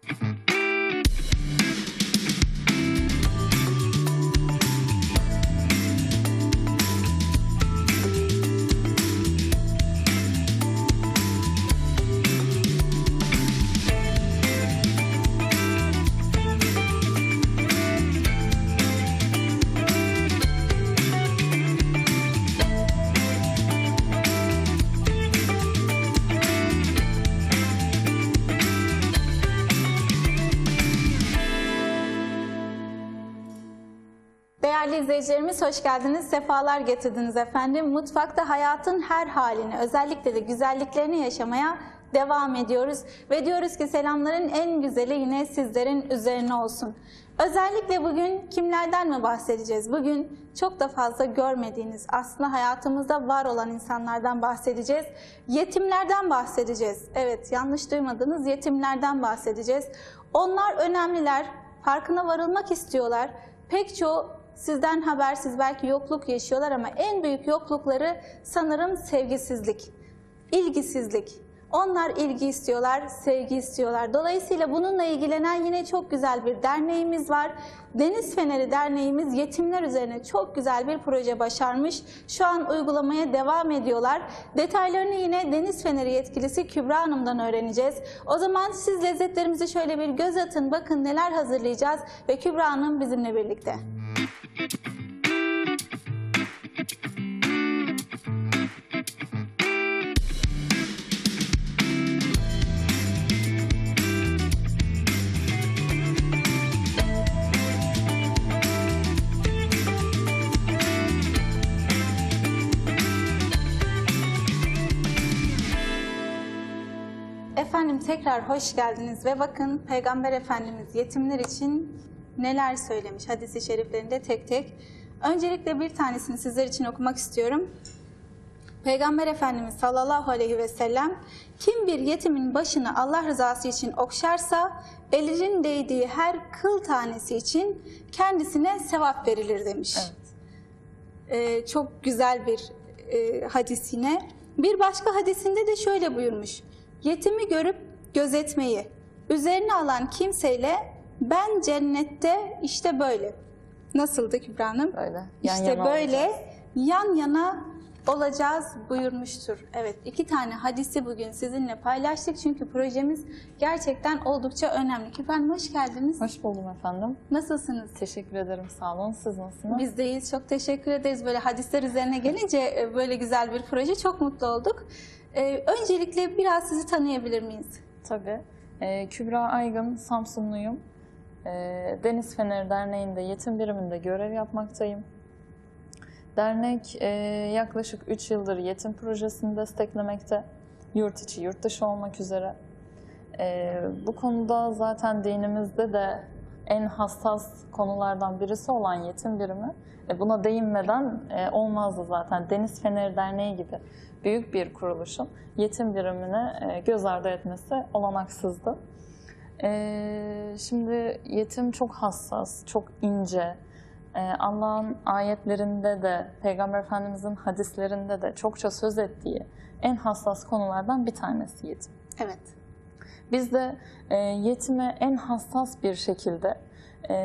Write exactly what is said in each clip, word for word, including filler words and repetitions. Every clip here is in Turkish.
Değerli izleyicilerimiz hoş geldiniz, sefalar getirdiniz efendim. Mutfakta hayatın her halini, özellikle de güzelliklerini yaşamaya devam ediyoruz. Ve diyoruz ki selamların en güzeli yine sizlerin üzerine olsun. Özellikle bugün kimlerden mi bahsedeceğiz? Bugün çok da fazla görmediğiniz, aslında hayatımızda var olan insanlardan bahsedeceğiz. Yetimlerden bahsedeceğiz. Evet, yanlış duymadınız, yetimlerden bahsedeceğiz. Onlar önemliler, farkına varılmak istiyorlar. Pek çoğu sizden habersiz belki yokluk yaşıyorlar ama en büyük yoklukları sanırım sevgisizlik, ilgisizlik. Onlar ilgi istiyorlar, sevgi istiyorlar. Dolayısıyla bununla ilgilenen yine çok güzel bir derneğimiz var. Deniz Feneri Derneğimiz yetimler üzerine çok güzel bir proje başarmış. Şu an uygulamaya devam ediyorlar. Detaylarını yine Deniz Feneri yetkilisi Kübra Hanım'dan öğreneceğiz. O zaman siz lezzetlerimizi şöyle bir göz atın, bakın neler hazırlayacağız ve Kübra Hanım bizimle birlikte. Efendim tekrar hoş geldiniz ve bakın Peygamber Efendimiz yetimler için neler söylemiş hadis-i şeriflerinde tek tek. Öncelikle bir tanesini sizler için okumak istiyorum. Peygamber Efendimiz sallallahu aleyhi ve sellem kim bir yetimin başını Allah rızası için okşarsa elinin değdiği her kıl tanesi için kendisine sevap verilir demiş. Evet. Ee, çok güzel bir e, hadis yine. Bir başka hadisinde de şöyle buyurmuş. Yetimi görüp gözetmeyi üzerine alan kimseyle ben cennette işte böyle. Nasıldı Kübra Hanım? Böyle. Yan işte yana böyle olacağız. yan yana olacağız buyurmuştur. Evet, iki tane hadisi bugün sizinle paylaştık çünkü projemiz gerçekten oldukça önemli. Kübra Hanım hoş geldiniz. Hoş buldum efendim. Nasılsınız? Teşekkür ederim, sağ olun. Siz nasılsınız? Biz deyiz, çok teşekkür ederiz. Böyle hadisler üzerine gelince böyle güzel bir proje, çok mutlu olduk. Ee, öncelikle biraz sizi tanıyabilir miyiz? Tabii. Ee, Kübra Aygın, Samsunluyum. Ee, Deniz Feneri Derneği'nde yetim biriminde görev yapmaktayım. Dernek e, yaklaşık üç yıldır yetim projesini desteklemekte. Yurt içi, yurt dışı olmak üzere. E, bu konuda zaten dinimizde de en hassas konulardan birisi olan yetim birimi. E, buna değinmeden e, olmazdı zaten. Deniz Feneri Derneği gibi büyük bir kuruluşun yetim birimini e, göz ardı etmesi olanaksızdı. E, şimdi yetim çok hassas, çok ince. E, Allah'ın ayetlerinde de, Peygamber Efendimiz'in hadislerinde de çokça söz ettiği en hassas konulardan bir tanesi yetim. Evet. Biz de e, yetime en hassas bir şekilde e,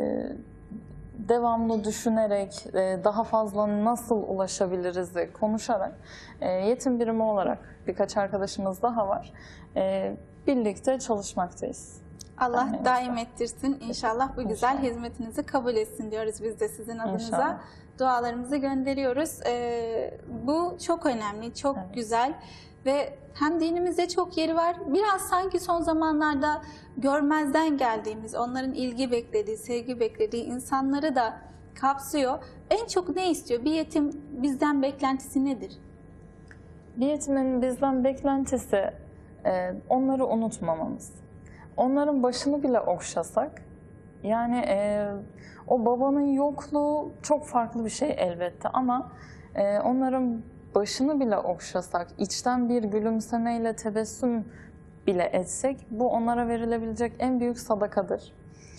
devamlı düşünerek, e, daha fazla nasıl ulaşabiliriz konuşarak e, yetim birimi olarak birkaç arkadaşımız daha var. E, birlikte çalışmaktayız. Allah Derneğimizde. daim ettirsin. İnşallah bu güzel İnşallah. hizmetinizi kabul etsin diyoruz biz de sizin adınıza. İnşallah. Dualarımızı gönderiyoruz. Ee, bu çok önemli, çok Evet. güzel ve hem dinimizde çok yeri var. Biraz sanki son zamanlarda görmezden geldiğimiz, onların ilgi beklediği, sevgi beklediği insanları da kapsıyor. En çok ne istiyor? Bir yetim bizden beklentisi nedir? Bir yetimin bizden beklentisi e, onları unutmamamız. Onların başını bile okşasak, yani e, o babanın yokluğu çok farklı bir şey elbette ama e, onların başını bile okşasak, içten bir gülümsemeyle tebessüm bile etsek, bu onlara verilebilecek en büyük sadakadır.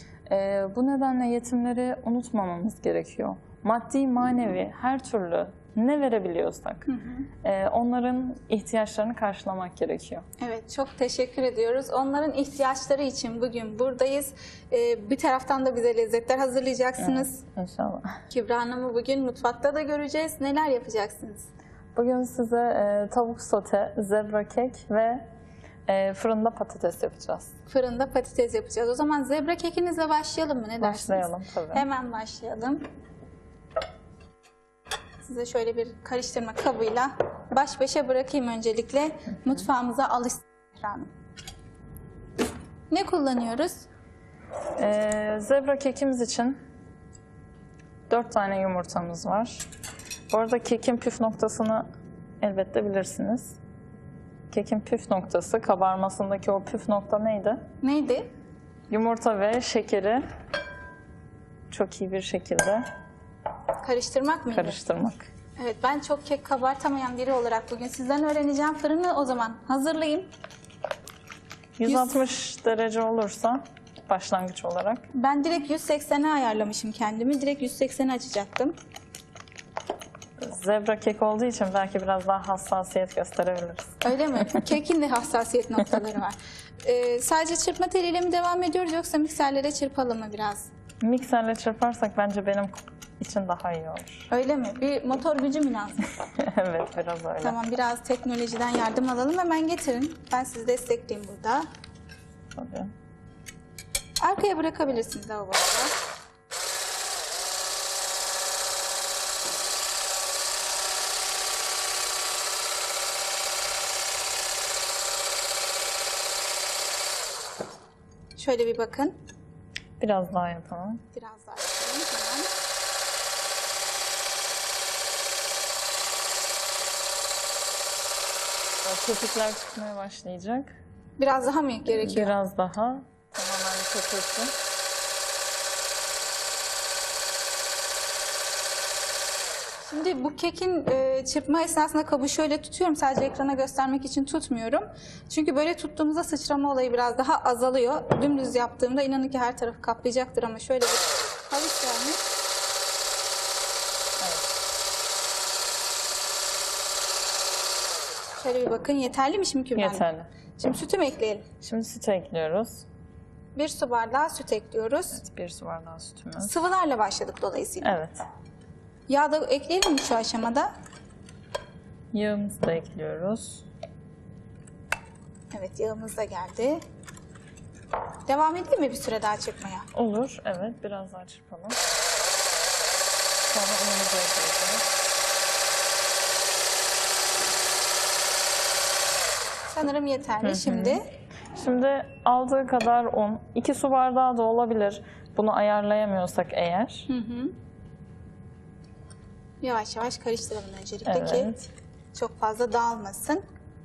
E, bu nedenle yetimleri unutmamamız gerekiyor. Maddi, manevi her türlü ne verebiliyorsak Hı hı. e, onların ihtiyaçlarını karşılamak gerekiyor. Evet, çok teşekkür ediyoruz. Onların ihtiyaçları için bugün buradayız. Ee, bir taraftan da bize lezzetler hazırlayacaksınız. Evet, inşallah. Kübra Hanım'ı bugün mutfakta da göreceğiz. Neler yapacaksınız? Bugün size e, tavuk sote, zebra kek ve e, fırında patates yapacağız. Fırında patates yapacağız. O zaman zebra kekinizle başlayalım mı? Ne dersiniz? Başlayalım tabii. Hemen başlayalım. Size şöyle bir karıştırma kabıyla baş başa bırakayım öncelikle. Mutfağımıza alışsın Kübra Hanım. Ne kullanıyoruz? E, zebra kekimiz için dört tane yumurtamız var. Bu arada kekin püf noktasını elbette bilirsiniz. Kekin püf noktası, kabarmasındaki o püf nokta neydi? Neydi? Yumurta ve şekeri çok iyi bir şekilde Karıştırmak mıydı? karıştırmak. Evet, ben çok kek kabartamayan biri olarak bugün sizden öğreneceğim. Fırını o zaman hazırlayayım. yüz altmış derece olursa başlangıç olarak. Ben direkt yüz seksene ayarlamışım kendimi. Direkt yüz seksene açacaktım. Zebra kek olduğu için belki biraz daha hassasiyet gösterebiliriz. Öyle mi? Kekin de hassasiyet noktaları var. Ee, sadece çırpma teliyle mi devam ediyoruz yoksa mikserlere çırpalım mı biraz? Mikserle çırparsak bence benim için daha iyi olur. Öyle mi? Bir motor gücü mü lazım? Evet, biraz öyle. Tamam, biraz teknolojiden yardım alalım. Hemen getirin. Ben sizi destekleyeyim burada. Tabii. Arkaya bırakabilirsiniz lavaboda. Şöyle bir bakın. Biraz daha yapalım. Biraz daha yapalım. Hemen. Köpükler çıkmaya başlayacak. Biraz daha mı gerekiyor? Biraz daha. Tamamen köpüklü. Şimdi bu kekin e, çırpma esnasında kabı şöyle tutuyorum. Sadece ekrana göstermek için tutmuyorum. Çünkü böyle tuttuğumuzda sıçrama olayı biraz daha azalıyor. Dümdüz yaptığımda inanın ki her tarafı kaplayacaktır ama şöyle bir hafif gelmiş. Şöyle bir bakın, yeterli mi şimdi Kübra Hanım? Yeterli. Şimdi sütü mü ekleyelim? Şimdi süt ekliyoruz. Bir su bardağı süt ekliyoruz. Evet, bir su bardağı sütümüz. Sıvılarla başladık dolayısıyla. Evet. Yağ da ekleyelim mi şu aşamada? Yağımızı da ekliyoruz. Evet, yağımız da geldi. Devam edeyim mi bir süre daha çırpmaya? Olur, evet. Biraz daha çırpalım. Sonra unumuzu ekleyeceğiz. Sanırım yeterli. Hı hı. Şimdi Şimdi aldığı kadar un, iki su bardağı da olabilir. Bunu ayarlayamıyorsak eğer. hı hı. Yavaş yavaş karıştıralım öncelikle ki Evet. çok fazla dağılmasın.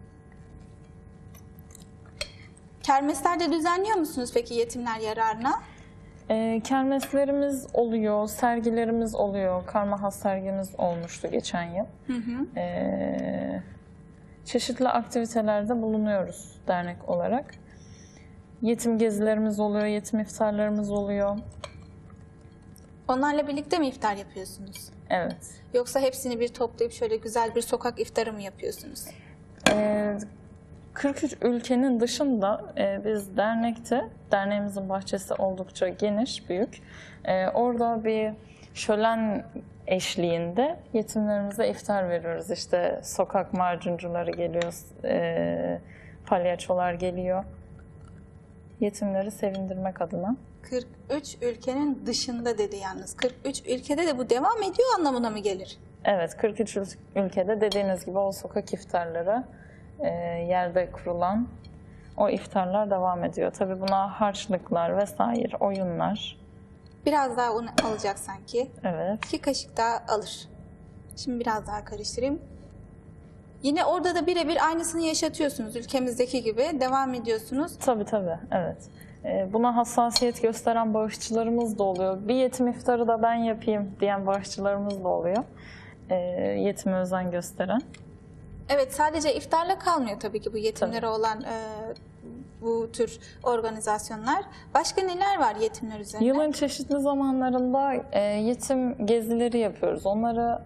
Kermeslerde düzenliyor musunuz peki yetimler yararına? Ee, kermeslerimiz oluyor, sergilerimiz oluyor. Karmahas sergimiz olmuştu geçen yıl. Hı hı. Ee, çeşitli aktivitelerde bulunuyoruz dernek olarak. Yetim gezilerimiz oluyor, yetim iftarlarımız oluyor. Onlarla birlikte mi iftar yapıyorsunuz? Evet. Yoksa hepsini bir toplayıp şöyle güzel bir sokak iftarı mı yapıyorsunuz? Ee, kırk üç ülkenin dışında e, biz dernekte, derneğimizin bahçesi oldukça geniş, büyük. E, orada bir şölen eşliğinde yetimlerimize iftar veriyoruz. İşte sokak macuncuları geliyor, e, palyaçolar geliyor. Yetimleri sevindirmek adına. kırk üç ülkenin dışında dedi yalnız. kırk üç ülkede de bu devam ediyor anlamına mı gelir? Evet, kırk üç ülkede dediğiniz gibi o sokak iftarları, e, yerde kurulan o iftarlar devam ediyor. Tabii buna harçlıklar vesaire, oyunlar. Biraz daha un alacak sanki. Evet. İki kaşık daha alır. Şimdi biraz daha karıştırayım. Yine orada da birebir aynısını yaşatıyorsunuz. Ülkemizdeki gibi devam ediyorsunuz. Tabii tabii, evet. E, buna hassasiyet gösteren bağışçılarımız da oluyor. Bir yetim iftarı da ben yapayım diyen bağışçılarımız da oluyor. E, yetime özen gösteren. Evet, sadece iftarla kalmıyor tabii ki bu yetimlere Tabii. olan e, bu tür organizasyonlar. Başka neler var yetimler üzerine? Yılın çeşitli zamanlarında e, yetim gezileri yapıyoruz. Onları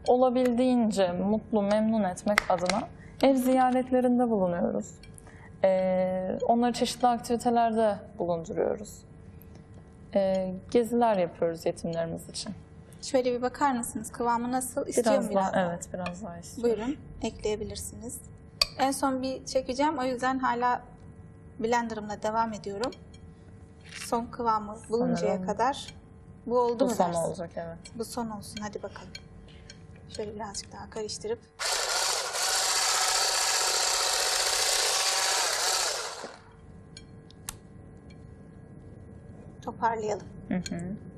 olabildiğince mutlu, memnun etmek adına ev ziyaretlerinde bulunuyoruz. Ee, onları çeşitli aktivitelerde bulunduruyoruz. Ee, geziler yapıyoruz yetimlerimiz için. Şöyle bir bakar mısınız? Kıvamı nasıl? İstiyor Biraz mu daha, biraz? evet, biraz daha istiyorum. Buyurun, ekleyebilirsiniz. En son bir çekeceğim, o yüzden hala blenderımla devam ediyorum. Son kıvamı buluncaya Sanırım kadar. Bu oldu Bu mu son dersin? olacak, evet. Bu son olsun, hadi bakalım. Şöyle birazcık daha karıştırıp. Toparlayalım. Hı hı.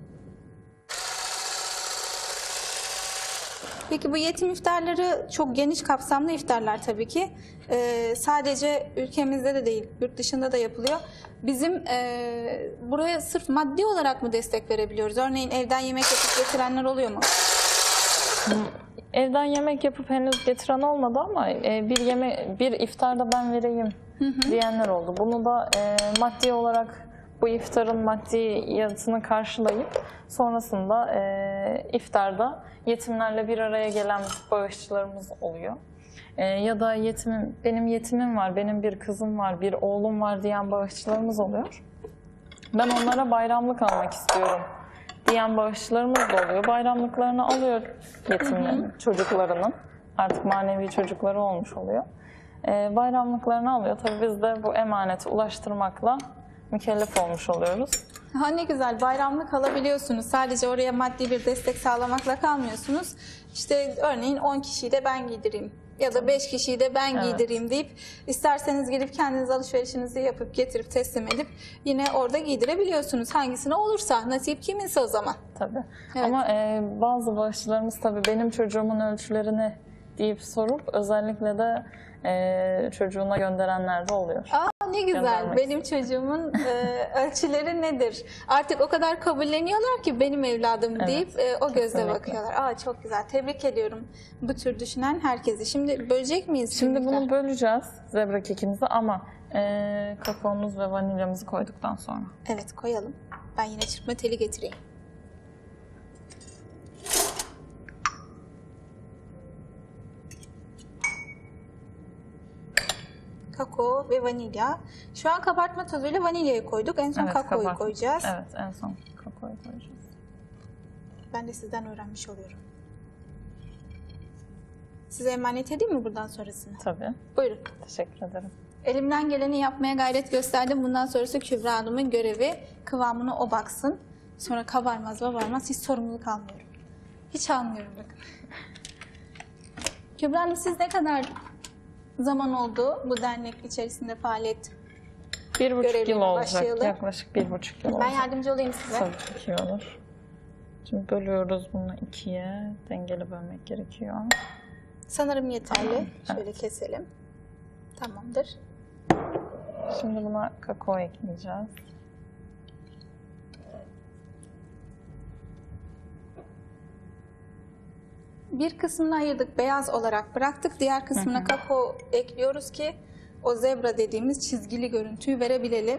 Peki bu yetim iftarları çok geniş kapsamlı iftarlar tabii ki. Ee, sadece ülkemizde de değil, yurt dışında da yapılıyor. Bizim e, buraya sırf maddi olarak mı destek verebiliyoruz? Örneğin evden yemek yapıp getirenler oluyor mu? Evden yemek yapıp henüz getiren olmadı ama e, bir yeme bir iftarda ben vereyim hı hı. diyenler oldu. Bunu da e, maddi olarak bu iftarın maddiyatını karşılayıp sonrasında e, iftarda yetimlerle bir araya gelen bağışçılarımız oluyor. E, ya da yetimim, benim yetimim var, benim bir kızım var, bir oğlum var diyen bağışçılarımız oluyor. Ben onlara bayramlık almak istiyorum diyen bağışçılarımız da oluyor. Bayramlıklarını alıyor yetimlerin, çocuklarının. Artık manevi çocukları olmuş oluyor. E, bayramlıklarını alıyor. Tabii biz de bu emaneti ulaştırmakla mükellef olmuş oluyoruz. Ha, ne güzel, bayramlık alabiliyorsunuz. Sadece oraya maddi bir destek sağlamakla kalmıyorsunuz. İşte örneğin on kişiyi de ben giydireyim ya da beş kişiyi de ben Evet. giydireyim deyip isterseniz gelip kendiniz alışverişinizi yapıp getirip teslim edip yine orada giydirebiliyorsunuz. Hangisine olursa, nasip kiminse o zaman. Tabii. Evet. Ama e, bazı bağışçılarımız tabii benim çocuğumun ölçülerini deyip sorup özellikle de e, çocuğuna gönderenler de oluyor. Aa, ne güzel. Göndermek Benim çocuğumun e, ölçüleri nedir? Artık o kadar kabulleniyorlar ki benim evladım Evet, deyip e, o gözle kesinlikle. bakıyorlar. Aa, çok güzel. Tebrik ediyorum bu tür düşünen herkesi. Şimdi bölecek miyiz? Şimdi Miktar? bunu böleceğiz zebra kekimizi ama e, kakaomuz ve vanilyamızı koyduktan sonra. Evet, koyalım. Ben yine çırpma teli getireyim. Kakao ve vanilya. Şu an kabartma tozuyla vanilyayı koyduk. En son Evet, kakaoyu kabartma. koyacağız. Evet, en son kakaoyu koyacağız. Ben de sizden öğrenmiş oluyorum. Size emanet edeyim mi buradan sonrasını? Tabii. Buyurun. Teşekkür ederim. Elimden geleni yapmaya gayret gösterdim. Bundan sonrası Kübra Hanım'ın görevi. Kıvamına o baksın. Sonra kabarmaz babarmaz hiç sorumluluk almıyorum. Hiç almıyorum bakın. Kübra Hanım, siz ne kadar zaman oldu bu dernek içerisinde faaliyet? Bir buçuk Görevine yıl olacak. başlayalı. Yaklaşık bir buçuk yıl Ben olacak. yardımcı olayım size. Tabii çok iyi olur. Şimdi bölüyoruz bunu ikiye. Dengeli bölmek gerekiyor. Sanırım yeterli. Evet. Şöyle keselim. Tamamdır. Şimdi buna kakao ekleyeceğiz. Bir kısmını ayırdık, beyaz olarak bıraktık. Diğer kısmına Hı hı. kakao ekliyoruz ki o zebra dediğimiz çizgili görüntüyü verebilelim.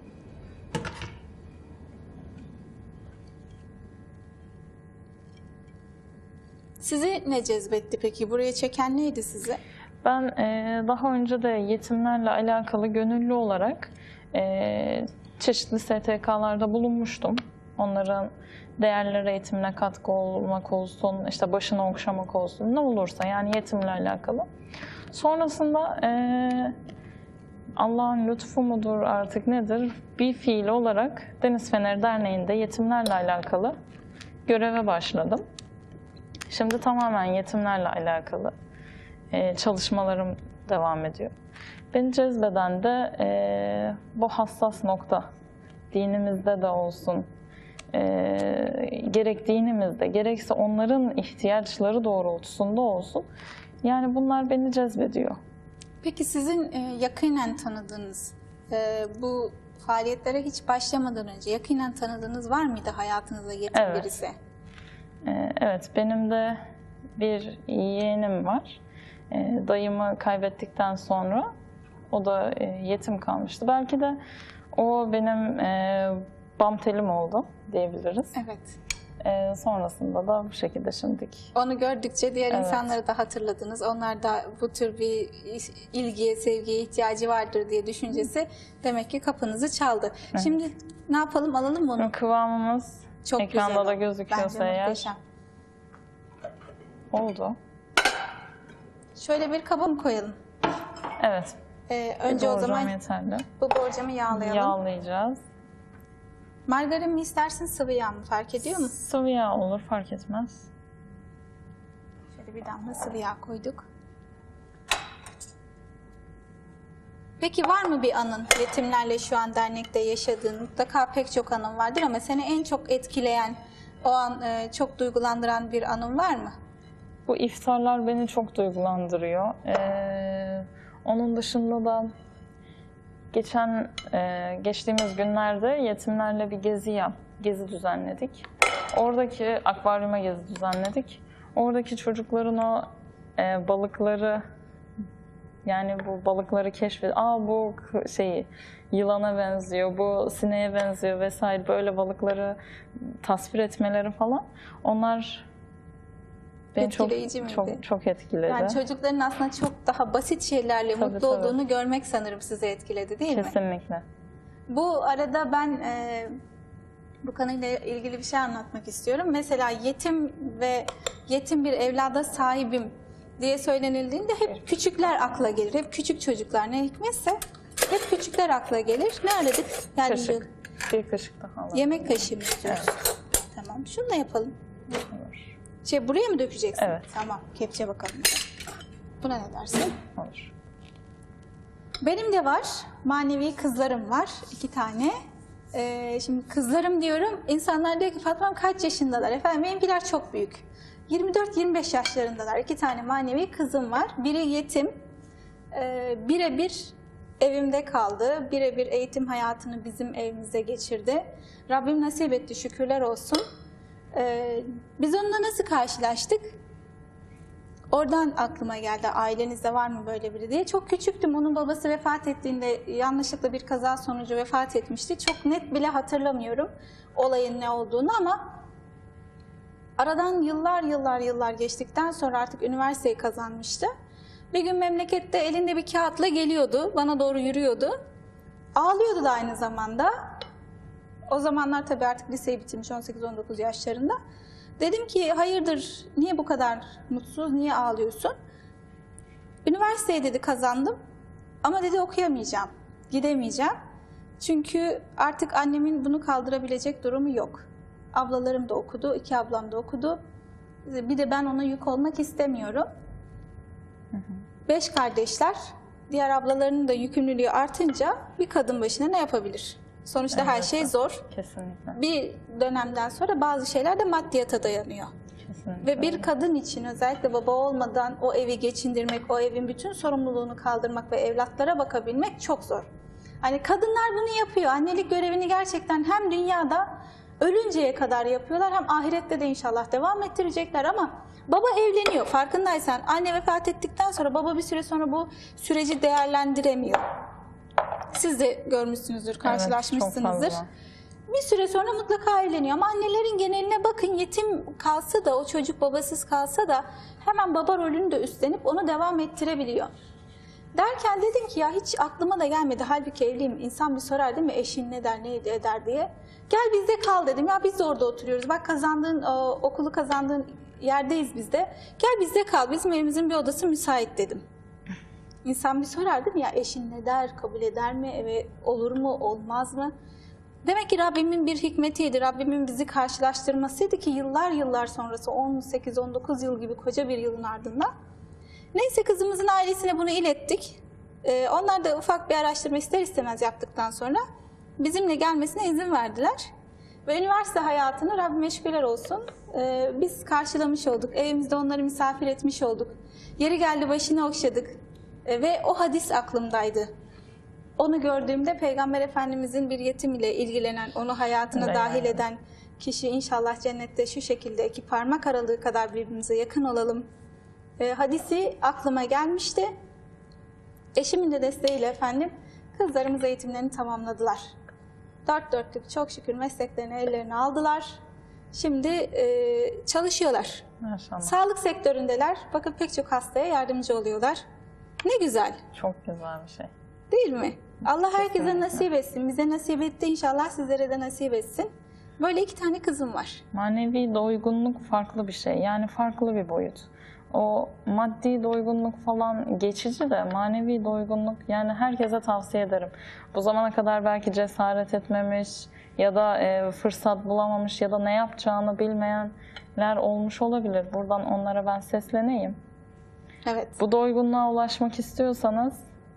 Sizi ne cezbetti peki? Buraya çeken neydi sizi? Ben e, daha önce de yetimlerle alakalı gönüllü olarak e, çeşitli S T K'larda bulunmuştum. Onların değerli eğitimine katkı olmak olsun, işte başını okşamak olsun, ne olursa yani yetimle alakalı. Sonrasında e, Allah'ın lütfu mudur artık nedir? Bir fiil olarak Deniz Feneri Derneği'nde yetimlerle alakalı göreve başladım. Şimdi tamamen yetimlerle alakalı e, çalışmalarım devam ediyor. Beni cezbeden de e, bu hassas nokta. Dinimizde de olsun, e, gerek dinimizde, gerekse onların ihtiyaçları doğrultusunda olsun. Yani bunlar beni cezbediyor. Peki sizin e, yakinen tanıdığınız, e, bu faaliyetlere hiç başlamadan önce yakinen tanıdığınız var mıydı hayatınızda yetim Evet. birisi? E, evet, benim de bir yeğenim var. E, dayımı kaybettikten sonra o da e, yetim kalmıştı. Belki de o benim e, bam telim oldu diyebiliriz. Evet. Ee, sonrasında da bu şekilde şimdilik. Onu gördükçe diğer Evet. insanları da hatırladınız. Onlar da bu tür bir ilgiye, sevgiye ihtiyacı vardır diye düşüncesi demek ki kapınızı çaldı. Evet. Şimdi ne yapalım, alalım mı onu? Kıvamımız Çok ekranda güzel da oldu. gözüküyorsa Bence eğer muhteşem. oldu. Şöyle bir kaba mı koyalım? Evet. Ee, önce o Borcam zaman yeterli. bu borcamı yağlayalım. Yağlayacağız. Margarin mi istersin, sıvı yağ mı, fark ediyor mu? Sıvı yağ olur, fark etmez. Şöyle bir damla sıvı yağ koyduk. Peki var mı bir anın, yetimlerle şu an dernekte yaşadığın? Mutlaka pek çok anın vardır ama seni en çok etkileyen, o an e, çok duygulandıran bir anın var mı? Bu iftarlar beni çok duygulandırıyor. Ee, onun dışında da geçen e, geçtiğimiz günlerde yetimlerle bir gezi yap, gezi düzenledik. Oradaki akvaryuma gezi düzenledik. Oradaki çocukların o e, balıkları, yani bu balıkları keşfet, aa bu k- şeyi yılana benziyor, bu sineğe benziyor vesaire, böyle balıkları tasvir etmeleri falan, onlar beni çok Etkileyici miydi? çok çok etkiledi. Yani çocukların aslında çok daha basit şeylerle Tabii, mutlu tabii. olduğunu görmek sanırım sizi etkiledi, değil mi? Kesinlikle. Bu arada ben e, bu konuyla ilgili bir şey anlatmak istiyorum. Mesela yetim ve yetim bir evlada sahibim diye söylenildiğinde hep küçükler akla gelir. Hep küçük çocuklar, ne hikmetse hep küçükler akla gelir. Ne aradık? Yani Kaşık. Bir kaşık daha alalım. yemek kaşığı mı istiyoruz? Tamam, şunu da yapalım. Olur. Şey, buraya mı dökeceksin? Evet. Tamam, kepçe bakalım. Buna ne dersin? Olur. Benim de var. Manevi kızlarım var. iki tane. Ee, şimdi kızlarım diyorum. İnsanlar diyor ki Fatma'm kaç yaşındalar? Efendim benimkiler çok büyük. yirmi dört yirmi beş yaşlarındalar. İki tane manevi kızım var. Biri yetim. Ee, birebir evimde kaldı. Birebir eğitim hayatını bizim evimize geçirdi. Rabbim nasip etti, şükürler olsun. Ee, biz onunla nasıl karşılaştık? Oradan aklıma geldi, ailenizde var mı böyle biri diye. Çok küçüktüm, onun babası vefat ettiğinde yanlışlıkla bir kaza sonucu vefat etmişti. Çok net bile hatırlamıyorum olayın ne olduğunu ama aradan yıllar yıllar yıllar geçtikten sonra artık üniversiteyi kazanmıştı. Bir gün memlekette elinde bir kağıtla geliyordu, bana doğru yürüyordu. Ağlıyordu da aynı zamanda. O zamanlar tabii artık liseyi bitirmiş, on sekiz on dokuz yaşlarında. Dedim ki hayırdır, niye bu kadar mutsuz, niye ağlıyorsun? Üniversiteyi dedi kazandım ama dedi okuyamayacağım, gidemeyeceğim. Çünkü artık annemin bunu kaldırabilecek durumu yok. Ablalarım da okudu, iki ablam da okudu. Bir de ben ona yük olmak istemiyorum. Hı hı. Beş kardeşler, diğer ablalarının da yükümlülüğü artınca bir kadın başına ne yapabilir? Sonuçta her Evet, şey zor. Kesinlikle. Bir dönemden sonra bazı şeyler de maddiyata dayanıyor. Kesinlikle. Ve bir kadın için özellikle baba olmadan o evi geçindirmek, o evin bütün sorumluluğunu kaldırmak ve evlatlara bakabilmek çok zor. Hani kadınlar bunu yapıyor. Annelik görevini gerçekten hem dünyada ölünceye kadar yapıyorlar, hem ahirette de inşallah devam ettirecekler ama baba evleniyor. Farkındaysan anne vefat ettikten sonra baba bir süre sonra bu süreci değerlendiremiyor. Siz de görmüşsünüzdür, karşılaşmışsınızdır. Evet, çok fazla. Bir süre sonra mutlaka evleniyor ama annelerin geneline bakın, yetim kalsa da, o çocuk babasız kalsa da hemen baba rolünü de üstlenip onu devam ettirebiliyor. Derken dedim ki ya hiç aklıma da gelmedi, halbuki evliyim. İnsan bir sorar değil mi, eşin ne der, ne eder diye. Gel bizde kal dedim, ya biz de orada oturuyoruz. Bak kazandığın, o, okulu kazandığın yerdeyiz biz de. Gel bizde kal, bizim evimizin bir odası müsait dedim. İnsan bir sorar değil mi ya, eşin ne der, kabul eder mi, eve olur mu, olmaz mı? Demek ki Rabbimin bir hikmetiydi, Rabbimin bizi karşılaştırmasıydı ki yıllar yıllar sonrası, on sekiz on dokuz yıl gibi koca bir yılın ardından. Neyse kızımızın ailesine bunu ilettik. Ee, onlar da ufak bir araştırma ister istemez yaptıktan sonra bizimle gelmesine izin verdiler. Ve üniversite hayatını Rabbime şükürler olsun ee, biz karşılamış olduk. Evimizde onları misafir etmiş olduk. Yeri geldi başını okşadık. Ee, ve o hadis aklımdaydı. Onu gördüğümde Peygamber Efendimizin bir yetim ile ilgilenen, onu hayatına Evet. dahil eden kişi inşallah cennette şu şekilde iki parmak aralığı kadar birbirimize yakın olalım. E, hadisi aklıma gelmişti. Eşimin de desteğiyle efendim kızlarımız eğitimlerini tamamladılar. Dört dörtlük çok şükür mesleklerini ellerine aldılar. Şimdi e, çalışıyorlar. Maşallah. Sağlık sektöründeler. Bakın pek çok hastaya yardımcı oluyorlar. Ne güzel. Çok güzel bir şey. Değil mi? Allah herkese Kesinlikle. nasip etsin. Bize nasip etti, inşallah sizlere de nasip etsin. Böyle iki tane kızım var. Manevi doygunluk farklı bir şey. Yani farklı bir boyut. O maddi doygunluk falan geçici de manevi doygunluk, yani herkese tavsiye ederim. Bu zamana kadar belki cesaret etmemiş ya da e, fırsat bulamamış ya da ne yapacağını bilmeyenler olmuş olabilir. Buradan onlara ben sesleneyim. Evet. Bu doygunluğa ulaşmak istiyorsanız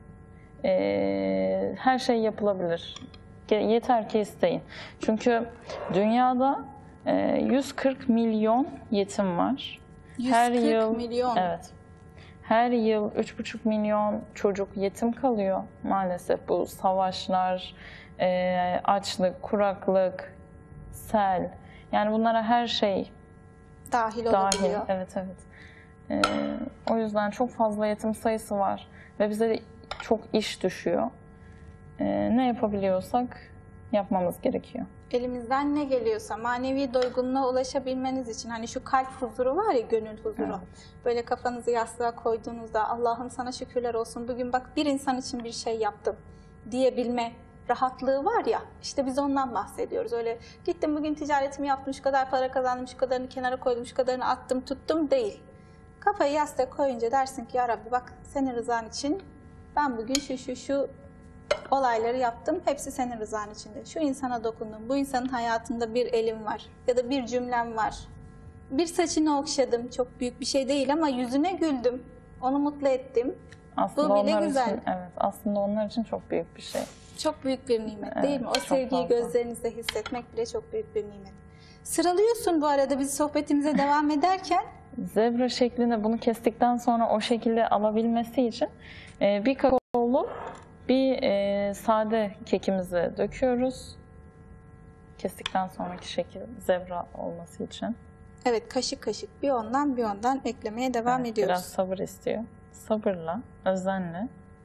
e, her şey yapılabilir. Yeter ki isteyin. Çünkü dünyada e, yüz kırk milyon yetim var. Her yüz kırk yıl milyon. Evet. Her yıl üç buçuk milyon çocuk yetim kalıyor maalesef. Bu savaşlar, e, açlık, kuraklık, sel. Yani bunlara her şey Dahil dahil. olabiliyor. Evet, evet. E, o yüzden çok fazla yetim sayısı var ve bize de çok iş düşüyor. E, ne yapabiliyorsak yapmamız gerekiyor. Elimizden ne geliyorsa manevi doygunluğa ulaşabilmeniz için, hani şu kalp huzuru var ya, gönül huzuru. Evet. Böyle kafanızı yastığa koyduğunuzda Allah'ım sana şükürler olsun, bugün bak bir insan için bir şey yaptım diyebilme rahatlığı var ya, işte biz ondan bahsediyoruz. Öyle gittim bugün ticaretimi yaptım, şu kadar para kazandım, şu kadarını kenara koydum, şu kadarını attım tuttum değil. Kafayı yastığa koyunca dersin ki ya Rabbi bak senin rızan için ben bugün şu şu şu olayları yaptım. Hepsi senin rızan içinde. Şu insana dokundum. Bu insanın hayatında bir elim var. Ya da bir cümlem var. Bir saçını okşadım. Çok büyük bir şey değil ama yüzüne güldüm. Onu mutlu ettim. Aslında Bu bile onlar güzel. için, evet, aslında onlar için çok büyük bir şey. Çok büyük bir nimet Evet, değil mi? O çok sevgiyi fazla. gözlerinizde hissetmek bile çok büyük bir nimet. Sıralıyorsun bu arada biz sohbetimize devam ederken. Zebra şeklinde bunu kestikten sonra o şekilde alabilmesi için e, bir kakaolu bir e, sade kekimizi döküyoruz. Kestikten sonraki şekil zebra olması için. Evet, kaşık kaşık bir ondan bir ondan eklemeye devam Evet, ediyoruz. biraz sabır istiyor. Sabırla, özenle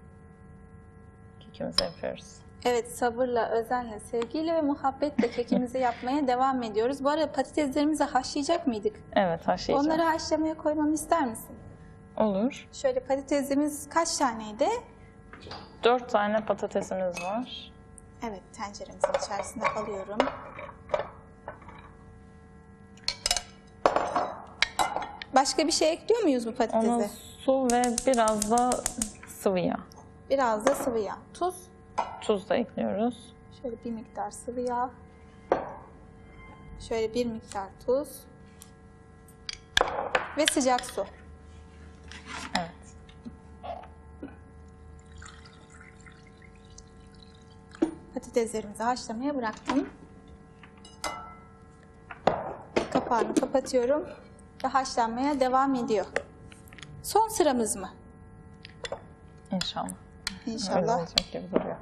kekimizi yapıyoruz. Evet, sabırla, özenle, sevgiyle ve muhabbetle kekimizi yapmaya devam ediyoruz. Bu arada patateslerimizi haşlayacak mıydık? Evet, haşlayacağız. Onları haşlamaya koymamı ister misin? Olur. Şöyle patatesimiz kaç taneydi? Dört tane patatesimiz var. Evet, tenceremizin içerisine alıyorum. Başka bir şey ekliyor muyuz bu patatese? Ona su ve biraz da sıvı yağ. Biraz da sıvı yağ. Tuz. Tuz da ekliyoruz. Şöyle bir miktar sıvı yağ. Şöyle bir miktar tuz. Ve sıcak su. Evet. Patateslerimizi haşlamaya bıraktım. Kapağını kapatıyorum ve haşlanmaya devam ediyor. Son sıramız mı? İnşallah. Öyle İnşallah. olacak gibi duruyor.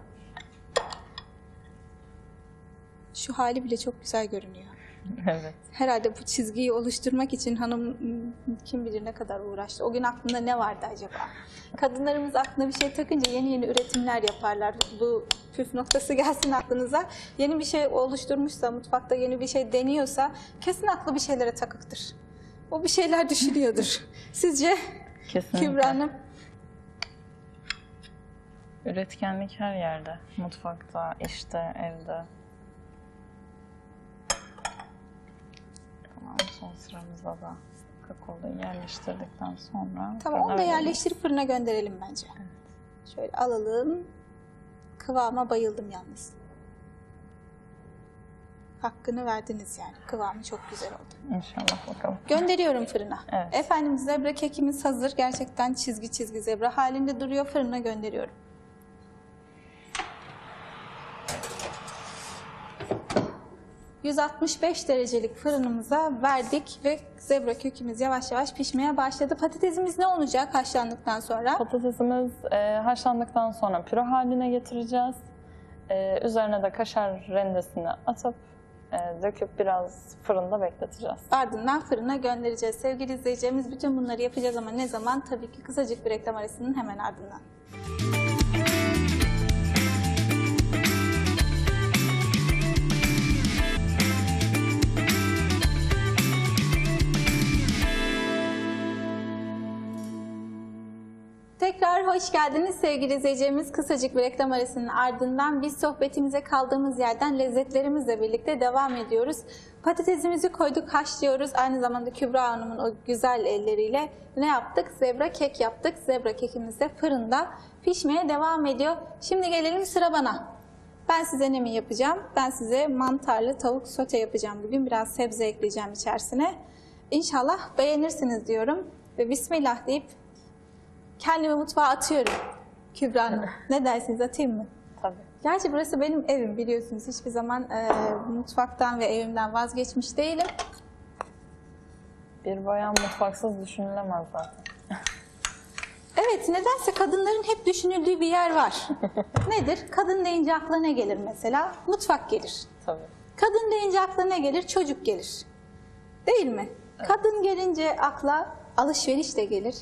Şu hali bile çok güzel görünüyor. Evet. Herhalde bu çizgiyi oluşturmak için hanım kim bilir ne kadar uğraştı. O gün aklında ne vardı acaba? Kadınlarımız aklına bir şey takınca yeni yeni üretimler yaparlar. Bu püf noktası gelsin aklınıza. Yeni bir şey oluşturmuşsa, mutfakta yeni bir şey deniyorsa kesin aklı bir şeylere takıktır. O bir şeyler düşünüyordur. Sizce Kesinlikle. Kübra Hanım? Üretkenlik her yerde. Mutfakta, işte, evde. Tamam, son sıramızda da kakaolu yerleştirdikten sonra... Tamam, onu da fırına yerleştirip fırına gönderelim bence. Evet. Şöyle alalım. Kıvama bayıldım yalnız. Hakkını verdiniz yani. Kıvamı çok güzel oldu. İnşallah bakalım. Gönderiyorum fırına. Evet. Efendim zebra kekimiz hazır. Gerçekten çizgi çizgi zebra halinde duruyor. Fırına gönderiyorum. yüz altmış beş derecelik fırınımıza verdik ve zebra kökümüz yavaş yavaş pişmeye başladı. Patatesimiz ne olacak haşlandıktan sonra? Patatesimiz e, haşlandıktan sonra püre haline getireceğiz. E, üzerine de kaşar rendesini atıp e, döküp biraz fırında bekleteceğiz. Ardından fırına göndereceğiz. Sevgili izleyicilerimiz, bütün bunları yapacağız ama ne zaman? Tabii ki kısacık bir reklam arasının hemen ardından. Hoş geldiniz sevgili izleyicilerimiz. Kısacık bir reklam arasının ardından biz sohbetimize kaldığımız yerden lezzetlerimizle birlikte devam ediyoruz. Patatesimizi koyduk, haşlıyoruz. Aynı zamanda Kübra Hanım'ın o güzel elleriyle ne yaptık? Zebra kek yaptık. Zebra kekimiz de fırında pişmeye devam ediyor. Şimdi gelelim sıra bana. Ben size ne mi yapacağım? Ben size mantarlı tavuk sote yapacağım bugün. Biraz sebze ekleyeceğim içerisine. İnşallah beğenirsiniz diyorum. Ve Bismillah deyip kendimi mutfağa atıyorum. Kübra Hanım. Ne dersiniz, atayım mı? Tabii. Gerçi burası benim evim biliyorsunuz. Hiçbir zaman e, mutfaktan ve evimden vazgeçmiş değilim. Bir bayan mutfaksız düşünülemez zaten. Evet, nedense kadınların hep düşünüldüğü bir yer var. Nedir? Kadın deyince akla ne gelir mesela? Mutfak gelir. Tabii. Kadın deyince akla ne gelir? Çocuk gelir. Değil mi? Evet. Kadın gelince akla alışveriş de gelir.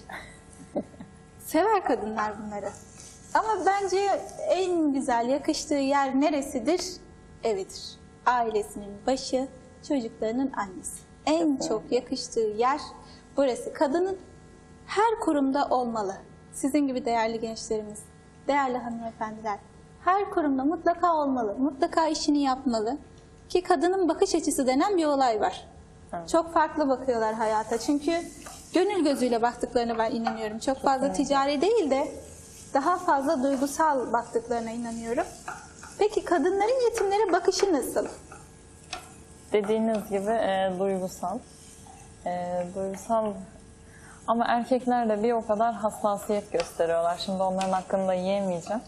Sever kadınlar bunları. Ama bence en güzel yakıştığı yer neresidir? Evidir. Ailesinin başı, çocuklarının annesi. En çok yakıştığı yer burası. Kadının her kurumda olmalı. Sizin gibi değerli gençlerimiz, değerli hanımefendiler. Her kurumda mutlaka olmalı. Mutlaka işini yapmalı. Ki kadının bakış açısı denen bir olay var. Evet. Çok farklı bakıyorlar hayata. Çünkü gönül gözüyle baktıklarına ben inanıyorum. Çok fazla ticari değil de daha fazla duygusal baktıklarına inanıyorum. Peki kadınların yetimlere bakışı nasıl? Dediğiniz gibi e, duygusal. E, duygusal ama erkekler de bir o kadar hassasiyet gösteriyorlar. Şimdi onların hakkını da yiyemeyeceğim.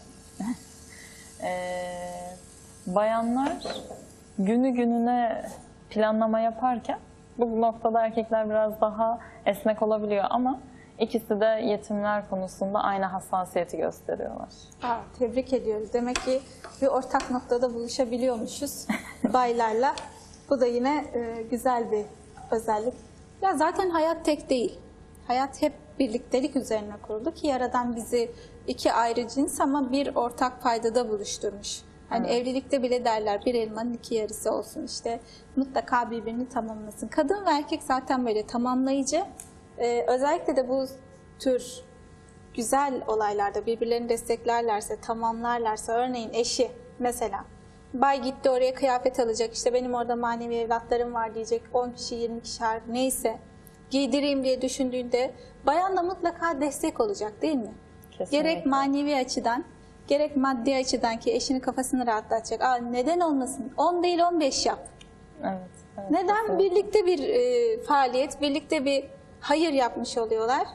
e, bayanlar günü gününe planlama yaparken bu noktada erkekler biraz daha esnek olabiliyor ama ikisi de yetimler konusunda aynı hassasiyeti gösteriyorlar. Aa, tebrik ediyoruz. Demek ki bir ortak noktada buluşabiliyormuşuz baylarla. Bu da yine e, güzel bir özellik. Ya zaten hayat tek değil. Hayat hep birliktelik üzerine kuruldu ki Yaradan bizi iki ayrı cins ama bir ortak paydada buluşturmuş. Hani evet. Evlilikte bile derler bir elmanın iki yarısı olsun işte mutlaka birbirini tamamlasın. Kadın ve erkek zaten böyle tamamlayıcı. Ee, özellikle de bu tür güzel olaylarda birbirlerini desteklerlerse, tamamlarlarsa, örneğin eşi mesela bay gitti oraya kıyafet alacak, işte benim orada manevi evlatlarım var diyecek, on kişi yirmi kişi neyse giydireyim diye düşündüğünde bayan da mutlaka destek olacak değil mi? Kesinlikle. Gerek manevi açıdan, gerek maddi açıdan ki eşinin kafasını rahatlatacak. Aa, neden olmasın? on değil on beş yap. Evet, evet, neden? kesinlikle. Birlikte bir e, faaliyet, birlikte bir hayır yapmış oluyorlar.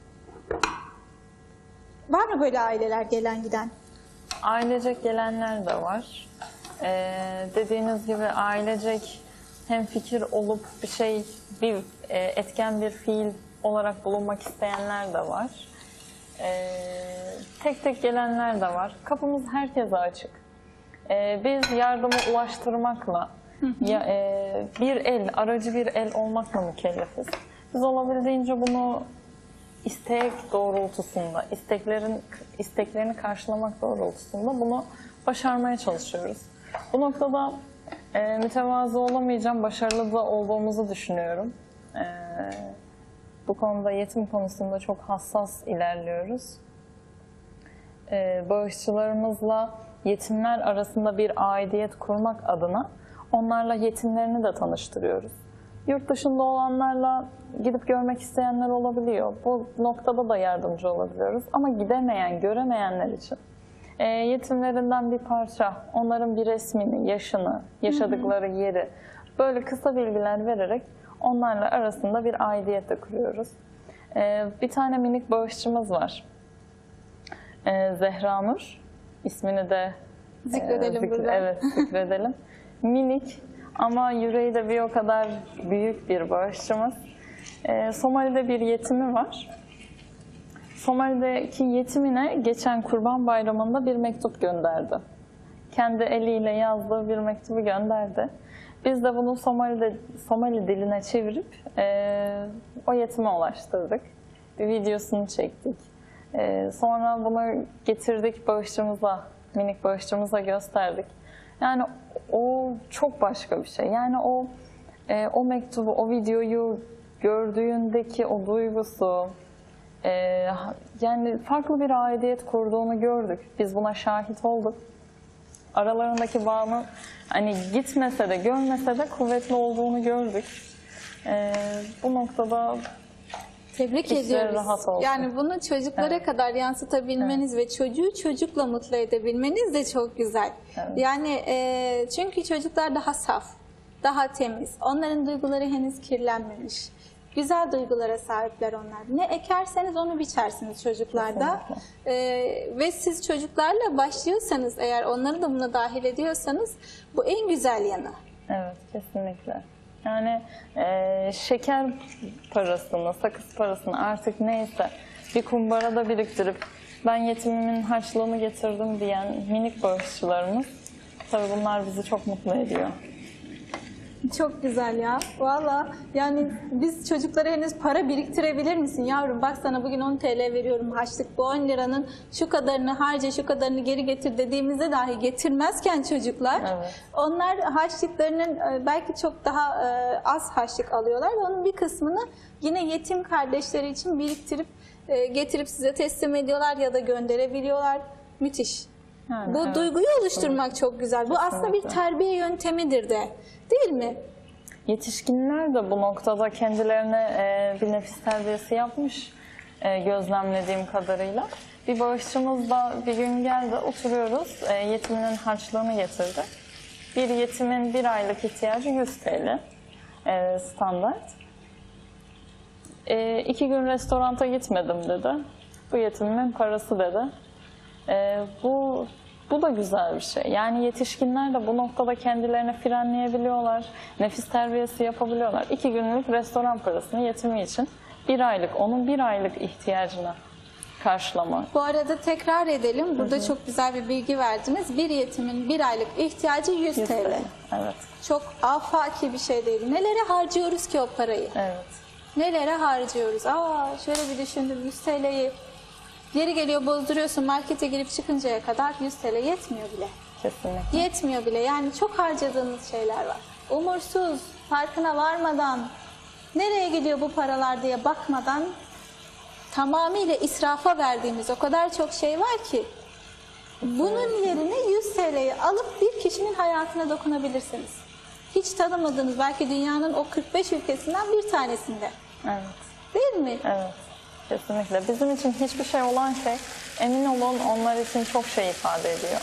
Var mı böyle aileler gelen giden? Ailecek gelenler de var. Ee, dediğiniz gibi ailecek hem fikir olup bir şey, bir e, etken bir fiil olarak bulunmak isteyenler de var. Ee, tek tek gelenler de var. Kapımız herkese açık. Ee, biz yardımı ulaştırmakla, hı hı. Ya, e, bir el, aracı bir el olmakla mükellefiz. Biz olabildiğince bunu istek doğrultusunda, isteklerin isteklerini karşılamak doğrultusunda bunu başarmaya çalışıyoruz. Bu noktada e, mütevazı olamayacağım, başarılı da olduğumuzu düşünüyorum. E, bu konuda yetim konusunda çok hassas ilerliyoruz. E, bağışçılarımızla yetimler arasında bir aidiyet kurmak adına onlarla yetimlerini de tanıştırıyoruz. Yurt dışında olanlarla gidip görmek isteyenler olabiliyor. Bu noktada da yardımcı olabiliyoruz. Ama gidemeyen, göremeyenler için e, yetimlerinden bir parça, onların bir resmini, yaşını, yaşadıkları yeri böyle kısa bilgiler vererek onlarla arasında bir aidiyet de kuruyoruz. E, bir tane minik bağışçımız var. E, Zehra Nur. İsmini de zikredelim e, zikre, burada. Evet, zikredelim. Minik ama yüreği de bir o kadar büyük bir bağışçımız. Ee, Somali'de bir yetimi var. Somali'deki yetimine geçen Kurban Bayramı'nda bir mektup gönderdi. Kendi eliyle yazdığı bir mektubu gönderdi. Biz de bunu Somali'de, Somali diline çevirip e, o yetime ulaştırdık. Bir videosunu çektik. E, sonra bunu getirdik bağışçımıza, minik bağışçımıza gösterdik. Yani o çok başka bir şey. Yani o e, o mektubu, o videoyu gördüğündeki o duygusu, e, yani farklı bir aidiyet kurduğunu gördük. Biz buna şahit olduk. Aralarındaki bağın hani gitmese de görmese de kuvvetli olduğunu gördük. E, bu noktada Tebrik İşleri ediyoruz. rahat olsun. Yani bunu çocuklara Evet. kadar yansıtabilmeniz ve çocuğu çocukla mutlu edebilmeniz de çok güzel. Evet. Yani e, çünkü çocuklar daha saf, daha temiz. Onların duyguları henüz kirlenmemiş. Güzel duygulara sahipler onlar. Ne ekerseniz onu biçersiniz çocuklarda. E, ve siz çocuklarla başlıyorsanız, eğer onları da buna dahil ediyorsanız, bu en güzel yanı. Evet, kesinlikle. Yani e, şeker parasını, sakız parasını artık neyse bir kumbarada biriktirip ben yetimimin harçlığını getirdim diyen minik bağışçılarımız, tabii bunlar bizi çok mutlu ediyor. Çok güzel ya. Valla yani biz çocuklara henüz para biriktirebilir misin yavrum? Bak sana bugün on TL veriyorum harçlık. Bu on liranın şu kadarını harca, şu kadarını geri getir dediğimizde dahi getirmezken çocuklar, Evet. onlar harçlıklarının e, belki çok daha e, az harçlık alıyorlar. Onun bir kısmını yine yetim kardeşleri için biriktirip e, getirip size teslim ediyorlar ya da gönderebiliyorlar. Müthiş. Yani, Bu evet. duyguyu oluşturmak çok güzel. Bu aslında bir Kesinlikle. terbiye yöntemidir de. Değil mi? Yetişkinler de bu noktada kendilerine e, bir nefis terbiyesi yapmış e, gözlemlediğim kadarıyla. Bir bağışçımız da bir gün geldi, oturuyoruz, e, yetiminin harçlığını getirdi. Bir yetimin bir aylık ihtiyacı yüz TL e, standart. E, iki gün restoranta gitmedim dedi. Bu yetimimin parası dedi. E, bu bu da güzel bir şey. Yani yetişkinler de bu noktada kendilerini frenleyebiliyorlar. Nefis terbiyesi yapabiliyorlar. İki günlük restoran parasını yetimi için bir aylık, onun bir aylık ihtiyacını karşılama. Bu arada tekrar edelim. Burada çok güzel bir bilgi verdiniz. Bir yetimin bir aylık ihtiyacı yüz yüz TL. Evet, Çok afaki bir şey değil. Nelere harcıyoruz ki o parayı? evet. Nelere harcıyoruz? Aa, şöyle bir düşündüm. yüz TL'yi geri geliyor bozduruyorsun, markete girip çıkıncaya kadar yüz TL yetmiyor bile. Kesinlikle. Yetmiyor bile. Yani çok harcadığınız şeyler var. Umursuz, farkına varmadan, nereye gidiyor bu paralar diye bakmadan tamamıyla israfa verdiğimiz o kadar çok şey var ki, bunun yerine yüz TL'yi alıp bir kişinin hayatına dokunabilirsiniz. Hiç tanımadığınız, belki dünyanın o kırk beş ülkesinden bir tanesinde. Evet, Değil mi? evet. Kesinlikle. Bizim için hiçbir şey olan şey, emin olun onlar için çok şey ifade ediyor.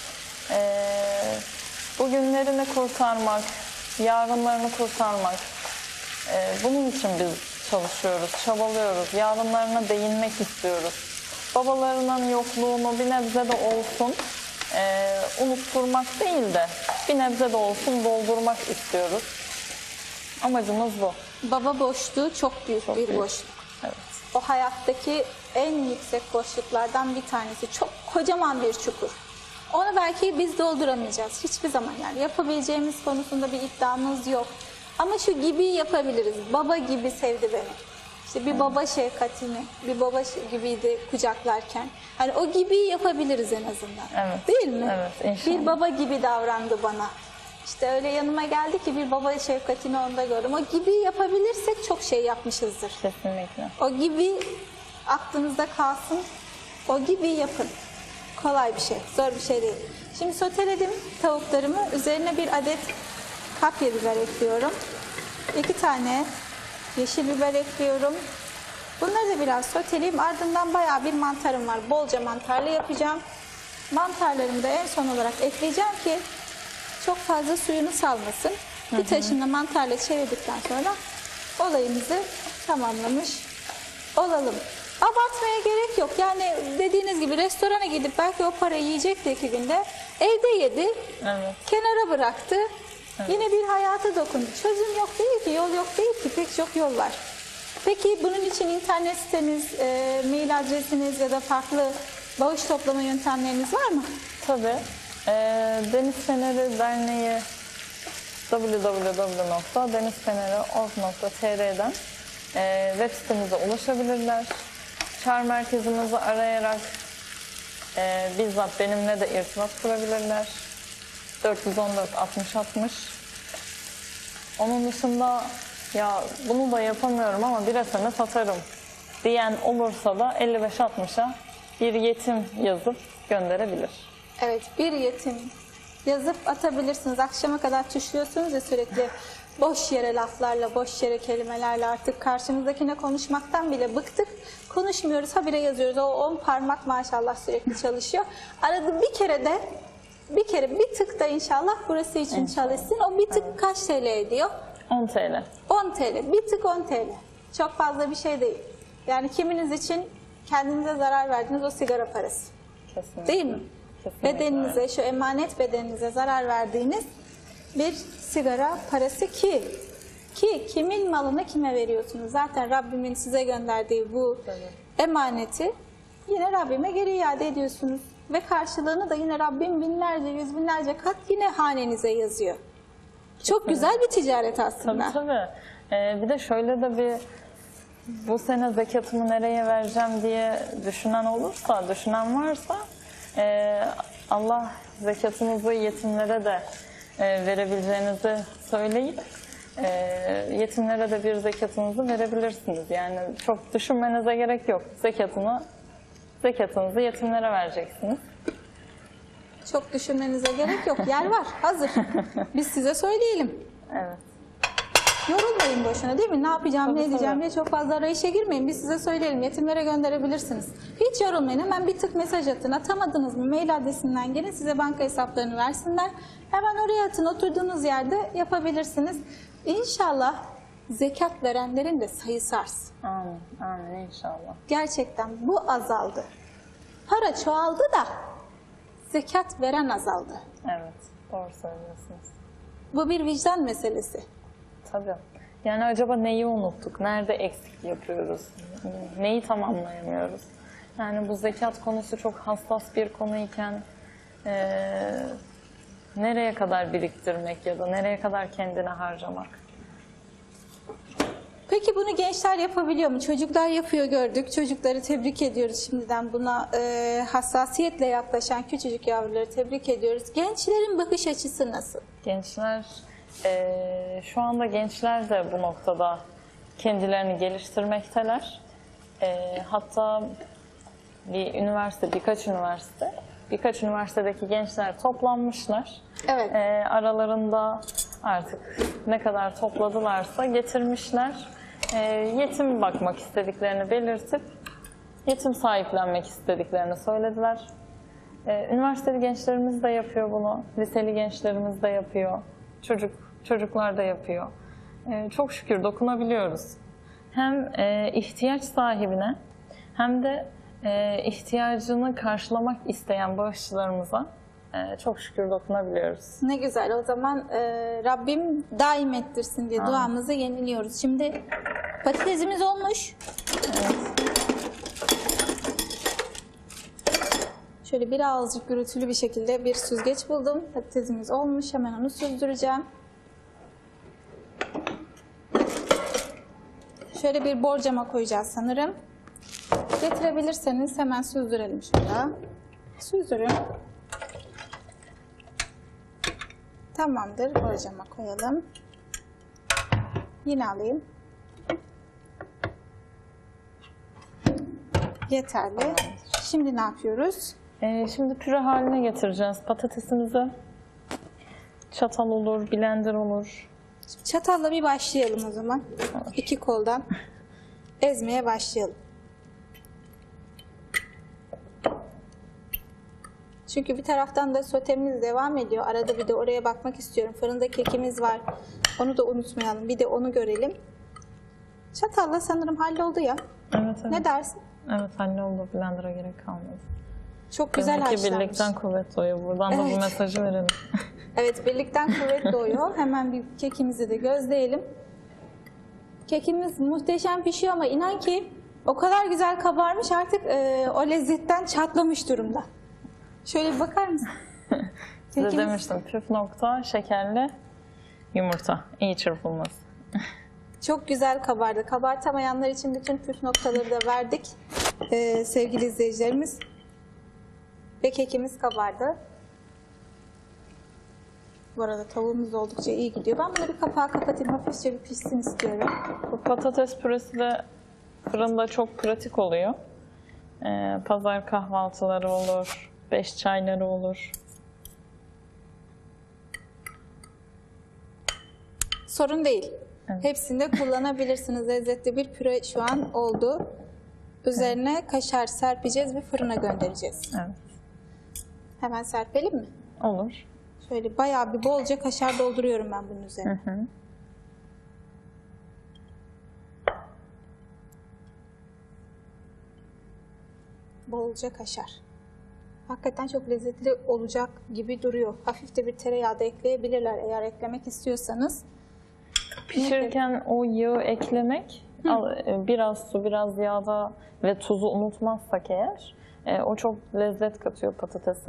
Ee, bugünlerini kurtarmak, yarınlarını kurtarmak, e, bunun için biz çalışıyoruz, çabalıyoruz. Yarınlarına değinmek istiyoruz. Babalarının yokluğunu bir nebze de olsun e, unutturmak değil de bir nebze de olsun doldurmak istiyoruz. Amacımız bu. Baba boşluğu çok büyük Çok bir büyük. boşluk. Evet. O hayattaki en yüksek boşluklardan bir tanesi. Çok kocaman bir çukur. Onu belki biz dolduramayacağız hiçbir zaman, yani yapabileceğimiz konusunda bir iddiamız yok. Ama şu gibi yapabiliriz. Baba gibi sevdi beni. İşte bir baba şefkatini, bir baba gibiydi kucaklarken. Hani o gibi yapabiliriz en azından. Evet. Değil mi? Evet, inşallah. Bir baba gibi davrandı bana. İşte öyle yanıma geldi ki bir baba şefkatini onda gördüm. O gibi yapabilirsek çok şey yapmışızdır. Kesinlikle. O gibi aklınızda kalsın. O gibi yapın. Kolay bir şey, zor bir şey değil. Şimdi soteledim tavuklarımı. Üzerine bir adet kapya biber ekliyorum. İki tane yeşil biber ekliyorum. Bunları da biraz soteleyeyim. Ardından bayağı bir mantarım var. Bolca mantarlı yapacağım. Mantarlarımı da en son olarak ekleyeceğim ki çok fazla suyunu salmasın. Bir taşını mantarla çevirdikten sonra olayımızı tamamlamış olalım. Abartmaya gerek yok. Yani dediğiniz gibi restorana gidip belki o parayı yiyecekti iki günde. Evde yedi, Evet. kenara bıraktı. Yine bir hayata dokundu. Çözüm yok değil ki, yol yok değil ki. Pek çok yol var. Peki bunun için internet siteniz, e, mail adresiniz ya da farklı bağış toplama yöntemleriniz var mı? Tabii. Ee, Deniz Feneri Derneği double-u double-u double-u nokta deniz feneri nokta org nokta t r'den e, web sitemize ulaşabilirler. Çağrı merkezimizi arayarak e, bizzat benimle de irtibat kurabilirler. dört yüz on dört altmış altmış. Onun dışında ya bunu da yapamıyorum ama bir S M S atarım diyen olursa da elli beş altmışa bir yetim yazıp gönderebilir. Evet, bir yetim yazıp atabilirsiniz. Akşama kadar tuşluyorsunuz ya sürekli boş yere laflarla, boş yere kelimelerle, artık karşımızdakine konuşmaktan bile bıktık. Konuşmuyoruz, habire yazıyoruz. O on parmak maşallah sürekli çalışıyor. Arada bir kere de, bir kere bir tık da inşallah burası için İnşallah. çalışsın. O bir tık Evet. kaç T L ediyor? on T L. on T L. Bir tık on T L. Çok fazla bir şey değil. Yani kiminiz için kendinize zarar verdiğiniz o sigara parası. Kesinlikle. Değil mi? Kesinlikle Bedeninize, öyle. şu emanet bedeninize zarar verdiğiniz bir sigara parası ki ki kimin malını kime veriyorsunuz? Zaten Rabbimin size gönderdiği bu Tabii. emaneti yine Rabbime geri iade ediyorsunuz. Ve karşılığını da yine Rabbim binlerce, yüz binlerce kat yine hanenize yazıyor. Çok güzel bir ticaret aslında. Tabii tabii. Ee, bir de şöyle de bir, bu sene zekatımı nereye vereceğim diye düşünen olursa, düşünen varsa e, Allah zekatınızı yetimlere de e, verebileceğinizi söyleyip e, yetimlere de bir zekatınızı verebilirsiniz. Yani çok düşünmenize gerek yok. Zekatını, zekatınızı yetimlere vereceksiniz. Çok düşünmenize gerek yok. Yer var, hazır. Biz size söyleyelim. Evet. Yorulmayın boşuna, değil mi? Ne yapacağım, Tabii, ne edeceğim tabii. diye çok fazla arayışa girmeyin. Biz size söyleyelim. Yetimlere gönderebilirsiniz. Hiç yorulmayın. Hemen bir tık mesaj atın. Atamadınız mı? Mail adresinden gelin. Size banka hesaplarını versinler. Hemen oraya atın. Oturduğunuz yerde yapabilirsiniz. İnşallah zekat verenlerin de sayısı artsın. Amin. Amin inşallah. Gerçekten bu azaldı. Para çoğaldı da zekat veren azaldı. Evet. Doğru söylüyorsunuz. Bu bir vicdan meselesi. Tabii. Yani acaba neyi unuttuk? Nerede eksik yapıyoruz? Neyi tamamlayamıyoruz? Yani bu zekat konusu çok hassas bir konuyken eee, nereye kadar biriktirmek ya da nereye kadar kendine harcamak? Peki bunu gençler yapabiliyor mu? Çocuklar yapıyor gördük. Çocukları tebrik ediyoruz şimdiden. Buna e, hassasiyetle yaklaşan küçücük yavruları tebrik ediyoruz. Gençlerin bakış açısı nasıl? Gençler, eee, şu anda gençler de bu noktada kendilerini geliştirmekteler. Eee, hatta bir üniversite, birkaç üniversite, birkaç üniversitedeki gençler toplanmışlar. Evet. Eee, aralarında artık ne kadar topladılarsa getirmişler. Eee, yetim bakmak istediklerini belirtip yetim sahiplenmek istediklerini söylediler. Ee, üniversiteli gençlerimiz de yapıyor bunu, liseli gençlerimiz de yapıyor, çocuk çocuklar da yapıyor. Ee, çok şükür dokunabiliyoruz. Hem e, ihtiyaç sahibine hem de e, ihtiyacını karşılamak isteyen bağışçılarımıza e, çok şükür dokunabiliyoruz. Ne güzel. O zaman e, Rabbim daim ettirsin diye Amin. duamızı yeniliyoruz. Şimdi patatesimiz olmuş. Evet. Şöyle birazcık gürültülü bir şekilde bir süzgeç buldum. Patatesimiz olmuş. Hemen onu süzdüreceğim. Şöyle bir borcama koyacağız sanırım. Getirebilirseniz hemen süzdürelim şurada. Süzdürün. Tamamdır. Borcama koyalım. Yine alayım. Yeterli. Şimdi ne yapıyoruz? Ee, şimdi püre haline getireceğiz patatesimizi. Çatal olur, blender olur. Çatalla bir başlayalım o zaman. İki koldan ezmeye başlayalım. Çünkü bir taraftan da sotemiz devam ediyor. Arada bir de oraya bakmak istiyorum. Fırında kekimiz var. Onu da unutmayalım. Bir de onu görelim. Çatalla sanırım halloldu ya. Evet, evet. Ne dersin? Evet, halloldu. Blender'a gerek kalmadı. Çok güzel Demek ki haşlanmış. birlikten kuvvet doğuyor. Buradan da bu Evet. mesajı verelim. Evet, birlikten kuvvet doğuyor. Hemen bir kekimizi de gözleyelim. Kekimiz muhteşem pişiyor ama inan ki o kadar güzel kabarmış, artık e, o lezzetten çatlamış durumda. Şöyle bir bakar mısın? Size Kekimiz- demiştim, püf nokta şekerli yumurta. İyi çırpılması. Çok güzel kabardı. Kabartamayanlar için bütün püf noktaları da verdik e, sevgili izleyicilerimiz. Ve kekimiz kabardı. Bu arada tavuğumuz oldukça iyi gidiyor. Ben bunu bir kapağı kapatayım. Hafifçe bir pişsin istiyorum. Bu patates püresi de Fırında çok pratik oluyor. Ee, pazar kahvaltıları olur, beş çayları olur. Sorun değil. Evet. Hepsini de kullanabilirsiniz. Lezzetli bir püre şu an oldu. Üzerine kaşar serpeceğiz ve fırına göndereceğiz. Evet. Hemen serpelim mi? Olur. Şöyle bayağı bir bolca kaşar dolduruyorum ben bunun üzerine. Hı hı. Bolca kaşar. Hakikaten çok lezzetli olacak gibi duruyor. Hafif de bir tereyağı da ekleyebilirler eğer eklemek istiyorsanız. Pişirirken o yağı eklemek, al- biraz su, biraz yağda ve tuzu unutmazsak eğer, e, o çok lezzet katıyor patatese.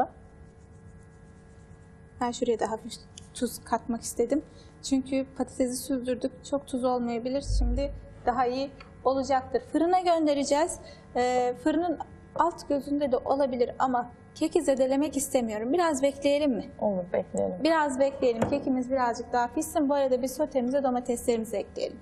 Ben şuraya da hafif tuz katmak istedim. Çünkü patatesi süzdürdük. Çok tuz olmayabilir. Şimdi daha iyi olacaktır. Fırına göndereceğiz. Ee, fırının alt gözünde de olabilir ama keki zedelemek istemiyorum. Biraz bekleyelim mi? Olur, bekleyelim. Biraz bekleyelim. Kekimiz birazcık daha pişsin. Bu arada bir sotemize domateslerimizi ekleyelim.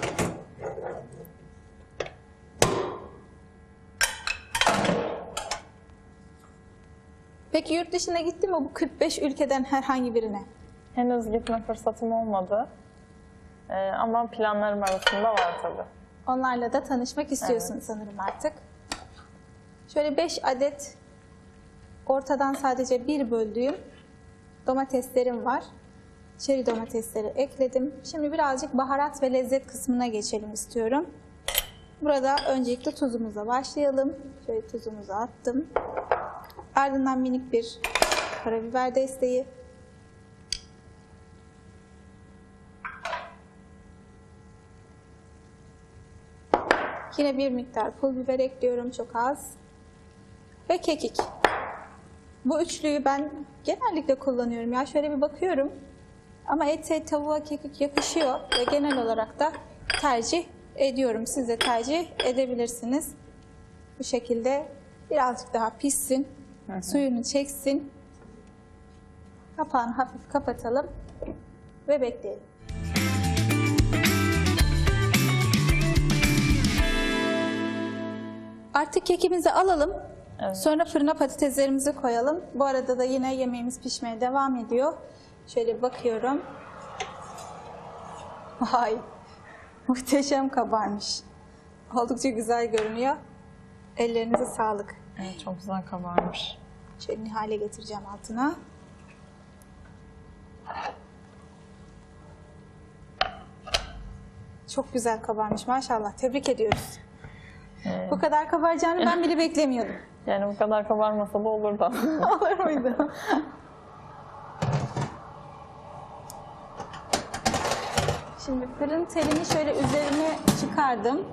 Peki yurt dışına gitti mi bu kırk beş ülkeden herhangi birine? Henüz gitme fırsatım olmadı. E, ama planlarım arasında var tabii. Onlarla da tanışmak istiyorsun sanırım artık. Şöyle beş adet ortadan sadece bir böldüğüm domateslerim var. Çeri domatesleri ekledim. Şimdi birazcık baharat ve lezzet kısmına geçelim istiyorum. Burada öncelikle tuzumuza başlayalım. Şöyle tuzumuzu attım. Ardından minik bir karabiber desteği. Yine bir miktar pul biber ekliyorum, çok az. Ve kekik. Bu üçlüyü ben genellikle kullanıyorum. Ya şöyle bir bakıyorum. Ama ete, tavuğa kekik yakışıyor ve genel olarak da tercih ediyorum. Siz de tercih edebilirsiniz. Bu şekilde birazcık daha pişsin. Hı hı. Suyunu çeksin. Kapağını hafif kapatalım ve bekleyelim. Artık kekimizi alalım. Evet. Sonra fırına patateslerimizi koyalım. Bu arada da yine yemeğimiz pişmeye devam ediyor. Şöyle bakıyorum. Vay! Muhteşem kabarmış. Oldukça güzel görünüyor. Ellerinize sağlık. Evet, çok güzel kabarmış. Şöyle hale getireceğim altına. Çok güzel kabarmış maşallah. Tebrik ediyoruz. Evet. Bu kadar kabaracağını ben bile beklemiyordum. Yani bu kadar kabarmasa da olur da. Olur muydu? Şimdi fırın telini şöyle üzerine çıkardım.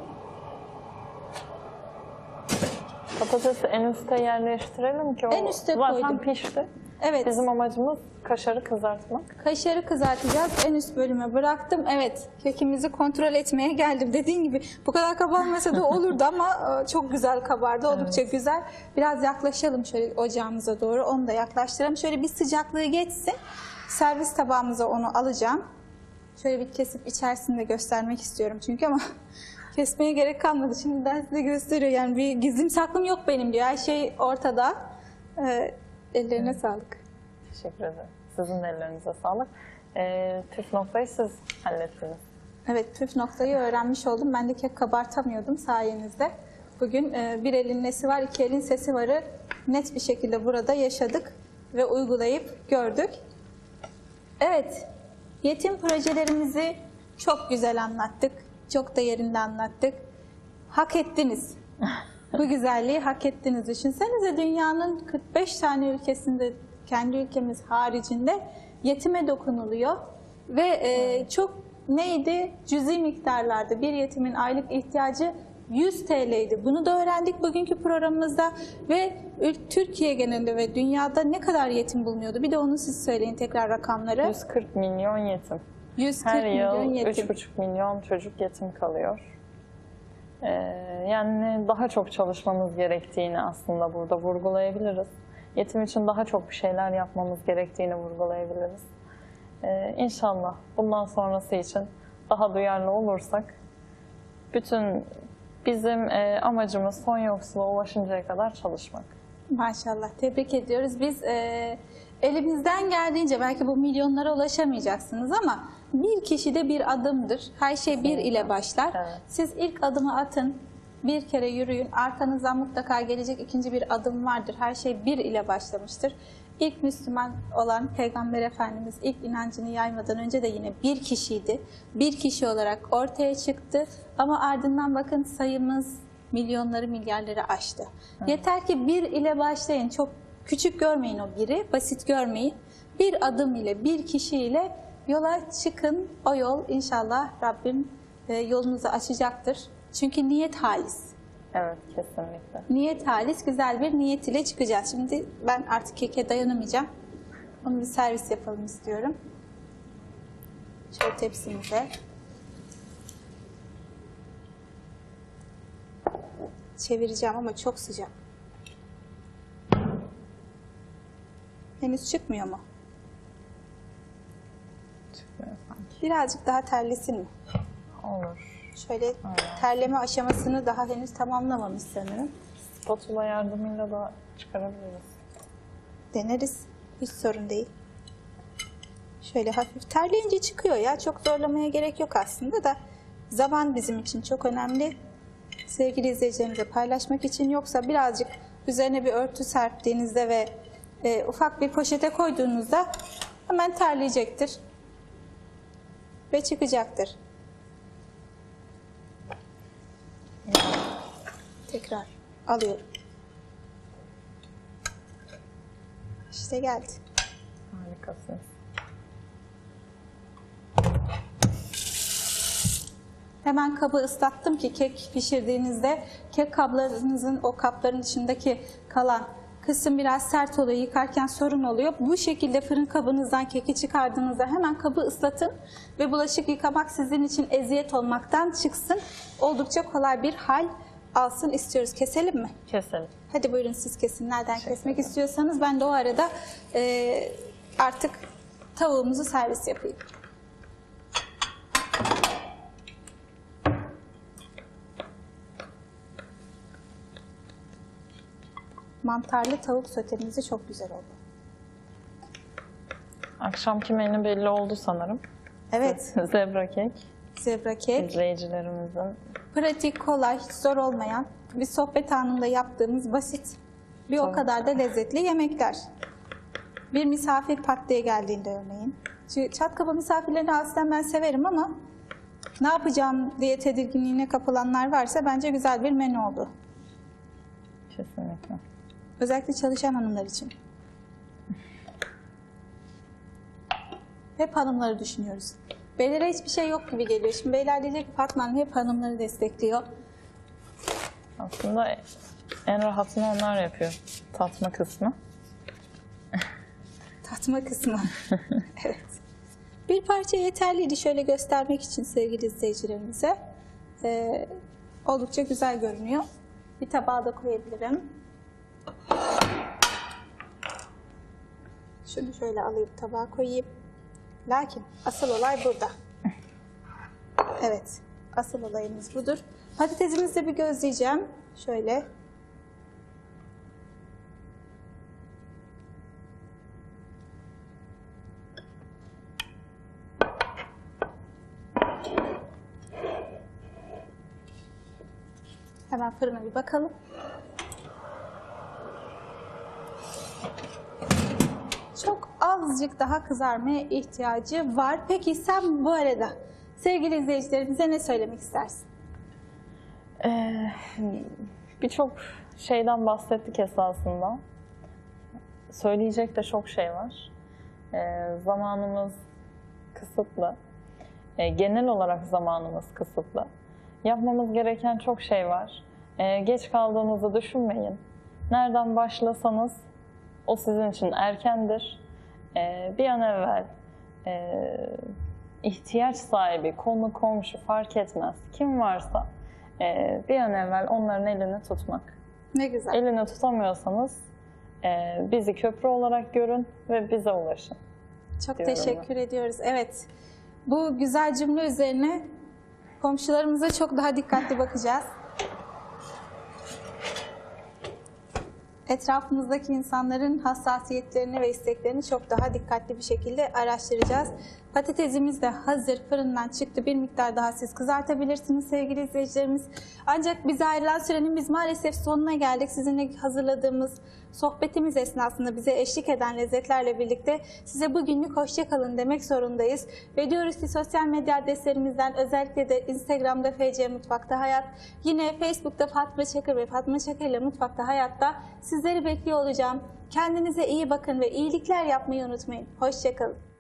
Patatesi en üste yerleştirelim ki o en üste zaten koydum. Pişti. Evet. Bizim amacımız kaşarı kızartmak. Kaşarı kızartacağız. En üst bölüme bıraktım. Evet, kekimizi kontrol etmeye geldim. Dediğin gibi bu kadar kabarmasa da olurdu ama çok güzel kabardı. Oldukça evet. Güzel. Biraz yaklaşalım şöyle ocağımıza doğru. Onu da yaklaştıralım. Şöyle bir sıcaklığı geçsin. Servis tabağımıza onu alacağım. Şöyle bir kesip içerisinde göstermek istiyorum çünkü ama kesmeye gerek kalmadı. Şimdiden size gösteriyor. Yani bir gizlim saklım yok benim diyor. Her şey ortada. Ee, ellerine evet. Sağlık. Teşekkür ederim. Sizin de ellerinize sağlık. Ee, püf noktayı siz hallettiniz. Evet, püf noktayı öğrenmiş oldum. Ben de kek kabartamıyordum sayenizde. Bugün e, bir elin nesi var, iki elin sesi varı net bir şekilde burada yaşadık ve uygulayıp gördük. Evet, yetim projelerimizi çok güzel anlattık. Çok da yerinde anlattık. Hak ettiniz. Bu güzelliği hak ettiniz. Düşünsenize dünyanın kırk beş tane ülkesinde, kendi ülkemiz haricinde yetime dokunuluyor. Ve e, çok neydi? Cüzi miktarlarda bir yetimin aylık ihtiyacı yüz T L'ydi. Bunu da öğrendik bugünkü programımızda ve Türkiye genelinde ve dünyada ne kadar yetim bulunuyordu? Bir de onu siz söyleyin tekrar rakamları. yüz kırk milyon yetim. yüz kırk Her milyon yıl yetim. üç buçuk milyon çocuk yetim kalıyor. Ee, yani daha çok çalışmamız gerektiğini aslında burada vurgulayabiliriz. Yetim için daha çok bir şeyler yapmamız gerektiğini vurgulayabiliriz. Ee, İnşallah bundan sonrası için daha duyarlı olursak bütün Bizim e, amacımız son yoksulluğa ulaşıncaya kadar çalışmak. Maşallah, tebrik ediyoruz. Biz e, elimizden geldiğince, belki bu milyonlara ulaşamayacaksınız ama bir kişi de bir adımdır. Her şey bir ile başlar. Evet. Siz ilk adımı atın, bir kere yürüyün. Arkanızdan mutlaka gelecek ikinci bir adım vardır. Her şey bir ile başlamıştır. İlk Müslüman olan Peygamber Efendimiz ilk inancını yaymadan önce de yine bir kişiydi. Bir kişi olarak ortaya çıktı ama ardından bakın sayımız milyonları, milyarları aştı. Hı. Yeter ki bir ile başlayın. Çok küçük görmeyin o biri, basit görmeyin. Bir adım ile, bir kişi ile yola çıkın. O yol inşallah Rabbim e, yolunuzu açacaktır. Çünkü niyet halis. Evet, kesinlikle. Niyet halis, güzel bir niyet ile çıkacağız. Şimdi ben artık keke dayanamayacağım. Onu bir servis yapalım istiyorum. Şöyle tepsimize. Çevireceğim ama çok sıcak. Henüz çıkmıyor mu? Çıkmıyor sanki. Birazcık daha terlesin mi? Olur. Şöyle terleme aşamasını daha henüz tamamlamamış sanırım. Spatula yardımıyla da çıkarabiliriz. Deneriz. Hiç sorun değil. Şöyle hafif terleyince çıkıyor ya. Çok zorlamaya gerek yok aslında da. Zaman bizim için çok önemli. Sevgili izleyicilerimizle paylaşmak için, yoksa birazcık üzerine bir örtü serptiğinizde ve e, ufak bir poşete koyduğunuzda hemen terleyecektir. Ve çıkacaktır. Tekrar alıyorum. İşte geldi. Harikasın. Hemen kabı ıslattım ki kek pişirdiğinizde kek kablarınızın, o kapların içindeki kalan kısım biraz sert oluyor. Yıkarken sorun oluyor. Bu şekilde fırın kabınızdan keki çıkardığınızda hemen kabı ıslatın ve bulaşık yıkamak sizin için eziyet olmaktan çıksın. Oldukça kolay bir hal alsın istiyoruz. Keselim mi? Keselim. Hadi buyurun siz kesin. Nereden kesmek istiyorsanız ben de o arada e, artık tavuğumuzu servis yapayım. Mantarlı tavuk sotemizi çok güzel oldu. Akşamki menü belli oldu sanırım. Evet. Zebra kek. Zebra kek. İzleyicilerimizin. Pratik, kolay, hiç zor olmayan, bir sohbet anında yaptığımız basit, bir o Tabii. kadar da lezzetli yemekler. Bir misafir pat diye geldiğinde örneğin. Çünkü çat kapı misafirlerini aslında ben severim ama ne yapacağım diye tedirginliğine kapılanlar varsa bence güzel bir menü oldu. Kesinlikle. Özellikle çalışan hanımlar için. Hep hanımları düşünüyoruz. Beylere hiçbir şey yok gibi geliyor. Şimdi beyler diyecek ki Fatma Hanım hep hanımları destekliyor. Aslında en rahatını onlar yapıyor. Tatma kısmı. Tatma kısmı. Evet. Bir parça yeterliydi şöyle göstermek için sevgili izleyicilerimize. Ee, oldukça güzel görünüyor. Bir tabağa da koyabilirim. Şunu şöyle alayım, tabağa koyayım. Lakin asıl olay burada. Evet, asıl olayımız budur. Patatesimizi de bir gözleyeceğim. Şöyle. Hemen fırına bir bakalım. Çok azıcık daha kızarmaya ihtiyacı var. Peki sen bu arada sevgili izleyicilerimize ne söylemek istersin? Ee, Birçok şeyden bahsettik esasında. Söyleyecek de çok şey var. Ee, zamanımız kısıtlı. Ee, genel olarak zamanımız kısıtlı. Yapmamız gereken çok şey var. Ee, geç kaldığınızı düşünmeyin. Nereden başlasanız o sizin için erkendir. Ee, bir an evvel e, ihtiyaç sahibi, konu komşu fark etmez. Kim varsa e, bir an evvel onların elini tutmak. Ne güzel. Elini tutamıyorsanız e, bizi köprü olarak görün ve bize ulaşın. Çok diyorum teşekkür ben. ediyoruz. Evet, bu güzel cümle üzerine komşularımıza çok daha dikkatli bakacağız. etrafımızdaki insanların hassasiyetlerini ve isteklerini çok daha dikkatli bir şekilde araştıracağız. Patatesimiz de hazır, fırından çıktı. Bir miktar daha siz kızartabilirsiniz sevgili izleyicilerimiz. Ancak bize ayrılan sürenin biz maalesef sonuna geldik. Sizinle hazırladığımız sohbetimiz esnasında bize eşlik eden lezzetlerle birlikte size bugünlük hoşça kalın demek zorundayız. Ve diyoruz ki sosyal medya adreslerimizden, özellikle de Instagram'da F C Mutfakta Hayat, yine Facebook'ta Fatma Çakır ve Fatma Çakır ile Mutfakta Hayat'ta sizleri bekliyor olacağım. Kendinize iyi bakın ve iyilikler yapmayı unutmayın. Hoşça kalın.